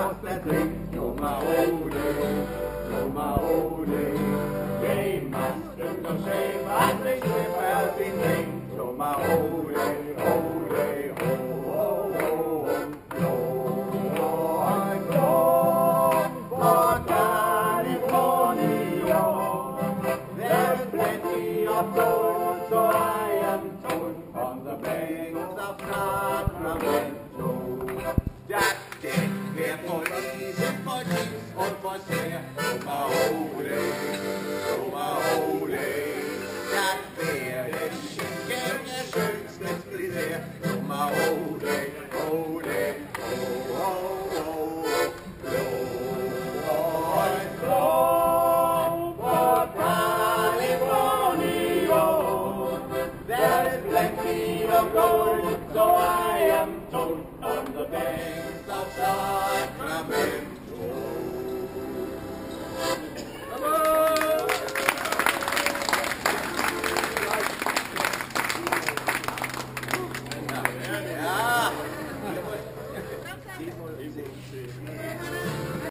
out that drink. Oh my old days, oh my old days. Game masters of shame, I think if I've been named. Oh my old